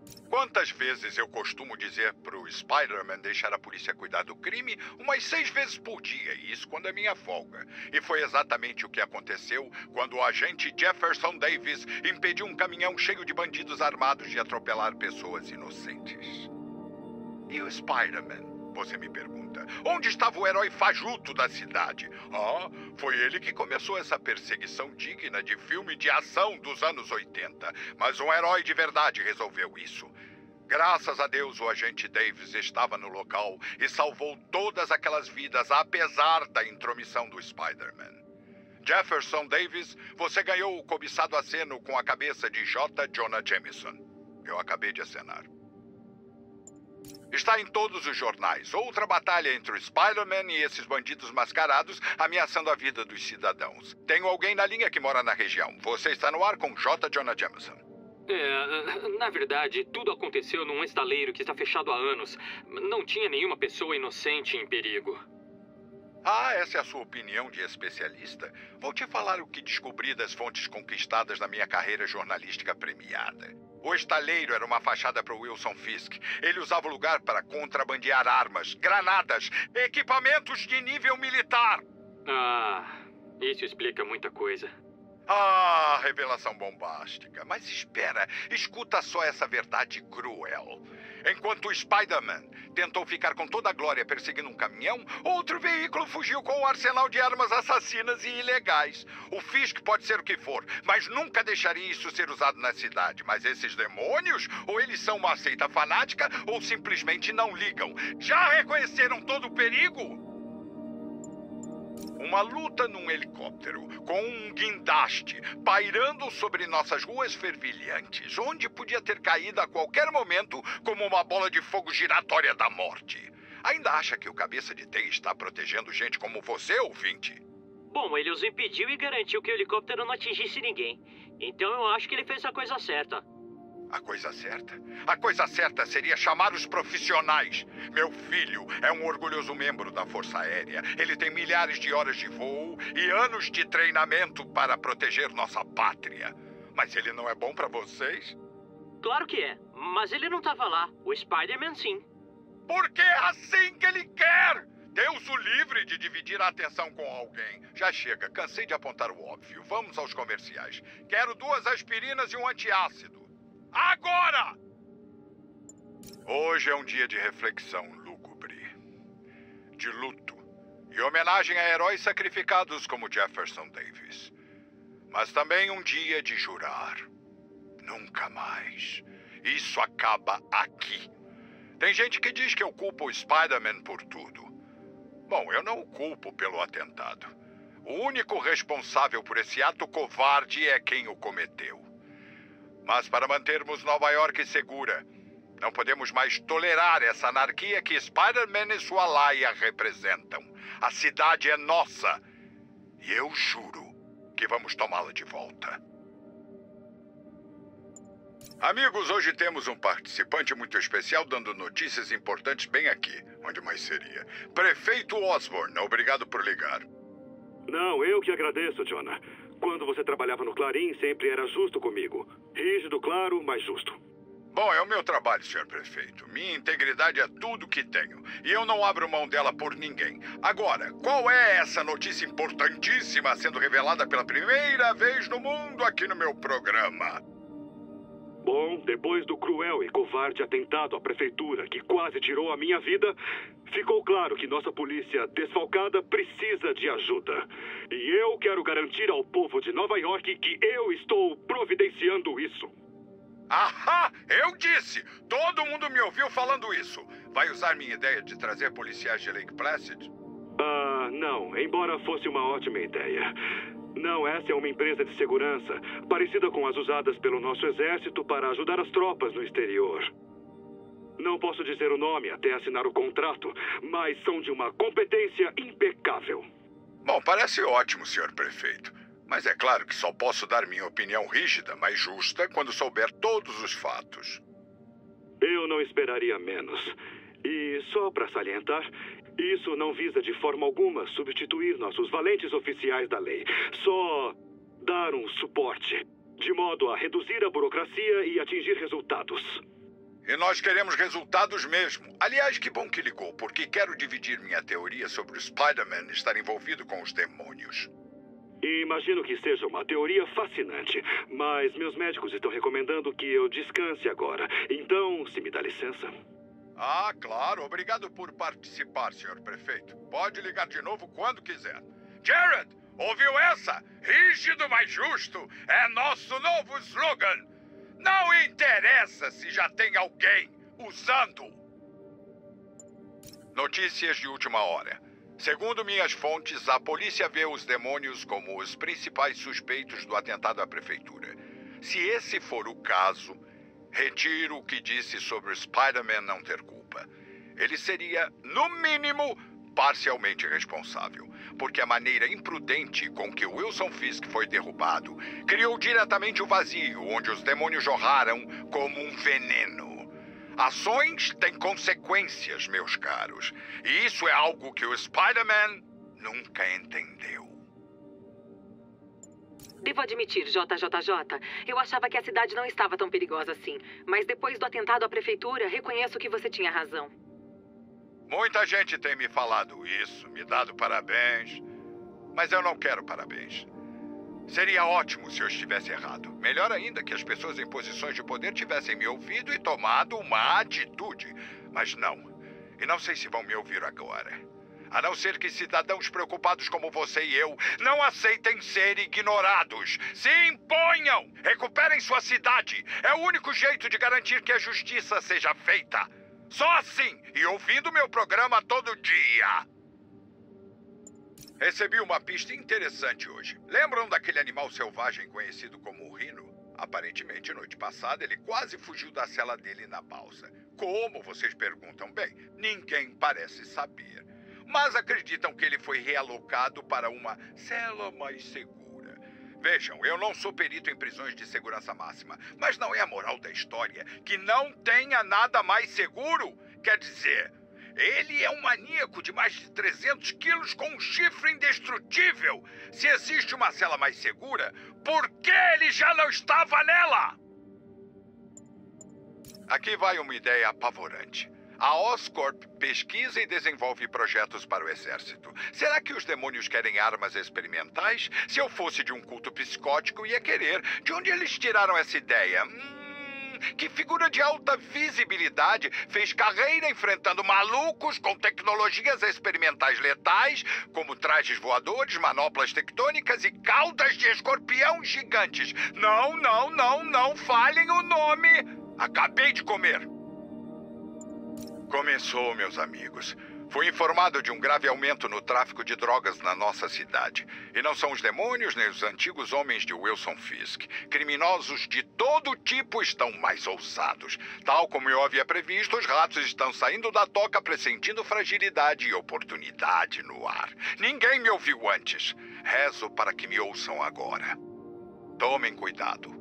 Quantas vezes eu costumo dizer pro Spider-Man deixar a polícia cuidar do crime? Umas 6 vezes por dia, e isso quando é minha folga. E foi exatamente o que aconteceu quando o agente Jefferson Davis impediu um caminhão cheio de bandidos armados de atropelar pessoas inocentes. E o Spider-Man? Você me pergunta. Onde estava o herói fajuto da cidade? Ah, foi ele que começou essa perseguição digna de filme de ação dos anos 80. Mas um herói de verdade resolveu isso. Graças a Deus, o agente Davis estava no local e salvou todas aquelas vidas, apesar da intromissão do Spider-Man. Jefferson Davis, você ganhou o cobiçado aceno com a cabeça de J. Jonah Jameson. Eu acabei de acenar. Está em todos os jornais. Outra batalha entre o Spider-Man e esses bandidos mascarados ameaçando a vida dos cidadãos. Tenho alguém na linha que mora na região. Você está no ar com J. Jonah Jameson. Na verdade, tudo aconteceu num estaleiro que está fechado há anos. Não tinha nenhuma pessoa inocente em perigo. Ah, essa é a sua opinião de especialista? Vou te falar o que descobri das fontes conquistadas na minha carreira jornalística premiada. O estaleiro era uma fachada para o Wilson Fisk. Ele usava o lugar para contrabandear armas, granadas, equipamentos de nível militar. Ah, isso explica muita coisa. Ah, revelação bombástica. Mas espera, escuta só essa verdade cruel. Enquanto o Spider-Man tentou ficar com toda a glória perseguindo um caminhão, outro veículo fugiu com um arsenal de armas assassinas e ilegais. O Fisk pode ser o que for, mas nunca deixaria isso ser usado na cidade. Mas esses demônios, ou eles são uma seita fanática, ou simplesmente não ligam. Já reconheceram todo o perigo? Uma luta num helicóptero, com um guindaste, pairando sobre nossas ruas fervilhantes, onde podia ter caído a qualquer momento como uma bola de fogo giratória da morte. Ainda acha que o cabeça de T está protegendo gente como você, ouvinte? Bom, ele os impediu e garantiu que o helicóptero não atingisse ninguém. Então eu acho que ele fez a coisa certa. A coisa certa? A coisa certa seria chamar os profissionais. Meu filho é um orgulhoso membro da Força Aérea. Ele tem milhares de horas de voo e anos de treinamento para proteger nossa pátria. Mas ele não é bom para vocês? Claro que é, mas ele não estava lá. O Spider-Man sim. Porque é assim que ele quer! Deus o livre de dividir a atenção com alguém. Já chega, cansei de apontar o óbvio. Vamos aos comerciais. Quero 2 aspirinas e um antiácido. Agora! Hoje é um dia de reflexão lúgubre, de luto e homenagem a heróis sacrificados como Jefferson Davis. Mas também um dia de jurar. Nunca mais. Isso acaba aqui. Tem gente que diz que eu culpo o Spider-Man por tudo. Bom, eu não o culpo pelo atentado. O único responsável por esse ato covarde é quem o cometeu. Mas para mantermos Nova York segura, não podemos mais tolerar essa anarquia que Spider-Man e sua laia representam. A cidade é nossa. E eu juro que vamos tomá-la de volta. Amigos, hoje temos um participante muito especial dando notícias importantes bem aqui. Onde mais seria? Prefeito Osborn, obrigado por ligar. Não, eu que agradeço, Jonah. Quando você trabalhava no Clarim, sempre era justo comigo. Rígido, claro, mas justo. Bom, é o meu trabalho, senhor prefeito. Minha integridade é tudo que tenho. E eu não abro mão dela por ninguém. Agora, qual é essa notícia importantíssima sendo revelada pela primeira vez no mundo aqui no meu programa? Bom, depois do cruel e covarde atentado à prefeitura que quase tirou a minha vida, ficou claro que nossa polícia desfalcada precisa de ajuda. E eu quero garantir ao povo de Nova York que eu estou providenciando isso. Ahá! Eu disse! Todo mundo me ouviu falando isso. Vai usar minha ideia de trazer policiais de Lake Placid? Não. Embora fosse uma ótima ideia. Não, essa é uma empresa de segurança, parecida com as usadas pelo nosso exército para ajudar as tropas no exterior. Não posso dizer o nome até assinar o contrato, mas são de uma competência impecável. Bom, parece ótimo, senhor prefeito. Mas é claro que só posso dar minha opinião rígida, mas justa, quando souber todos os fatos. Eu não esperaria menos. E só para salientar, isso não visa de forma alguma substituir nossos valentes oficiais da lei. Só dar um suporte, de modo a reduzir a burocracia e atingir resultados. E nós queremos resultados mesmo. Aliás, que bom que ligou, porque quero dividir minha teoria sobre o Spider-Man estar envolvido com os demônios. Imagino que seja uma teoria fascinante, mas meus médicos estão recomendando que eu descanse agora. Então, se me dá licença. Ah, claro. Obrigado por participar, senhor prefeito. Pode ligar de novo quando quiser. Jared, ouviu essa? Rígido, mas justo. É nosso novo slogan. Não interessa se já tem alguém usando. Notícias de última hora. Segundo minhas fontes, a polícia vê os demônios como os principais suspeitos do atentado à prefeitura. Se esse for o caso, retiro o que disse sobre o Spider-Man não ter culpa. Ele seria, no mínimo, parcialmente responsável, porque a maneira imprudente com que Wilson Fisk foi derrubado criou diretamente o vazio onde os demônios jorraram como um veneno. Ações têm consequências, meus caros, e isso é algo que o Spider-Man nunca entendeu. Devo admitir, JJJ, eu achava que a cidade não estava tão perigosa assim, mas depois do atentado à prefeitura, reconheço que você tinha razão. Muita gente tem me falado isso, me dado parabéns, mas eu não quero parabéns. Seria ótimo se eu estivesse errado. Melhor ainda que as pessoas em posições de poder tivessem me ouvido e tomado uma atitude. Mas não. E não sei se vão me ouvir agora. A não ser que cidadãos preocupados como você e eu não aceitem ser ignorados. Se imponham! Recuperem sua cidade! É o único jeito de garantir que a justiça seja feita. Só assim, e ouvindo meu programa todo dia. Recebi uma pista interessante hoje. Lembram daquele animal selvagem conhecido como o rino? Aparentemente, noite passada, ele quase fugiu da cela dele na balsa. Como, vocês perguntam? Bem, ninguém parece saber. Mas acreditam que ele foi realocado para uma cela mais segura. Vejam, eu não sou perito em prisões de segurança máxima, mas não é a moral da história que não tenha nada mais seguro? Quer dizer, ele é um maníaco de mais de 300 quilos com um chifre indestrutível. Se existe uma cela mais segura, por que ele já não estava nela? Aqui vai uma ideia apavorante. A Oscorp pesquisa e desenvolve projetos para o exército. Será que os demônios querem armas experimentais? Se eu fosse de um culto psicótico, ia querer. De onde eles tiraram essa ideia? Que figura de alta visibilidade fez carreira enfrentando malucos com tecnologias experimentais letais, como trajes voadores, manoplas tectônicas e caudas de escorpião gigantes. Não falem o nome! Acabei de comer. Começou, meus amigos. Fui informado de um grave aumento no tráfico de drogas na nossa cidade. E não são os demônios nem os antigos homens de Wilson Fisk. Criminosos de todo tipo estão mais ousados. Tal como eu havia previsto, os ratos estão saindo da toca pressentindo fragilidade e oportunidade no ar. Ninguém me ouviu antes. Rezo para que me ouçam agora. Tomem cuidado.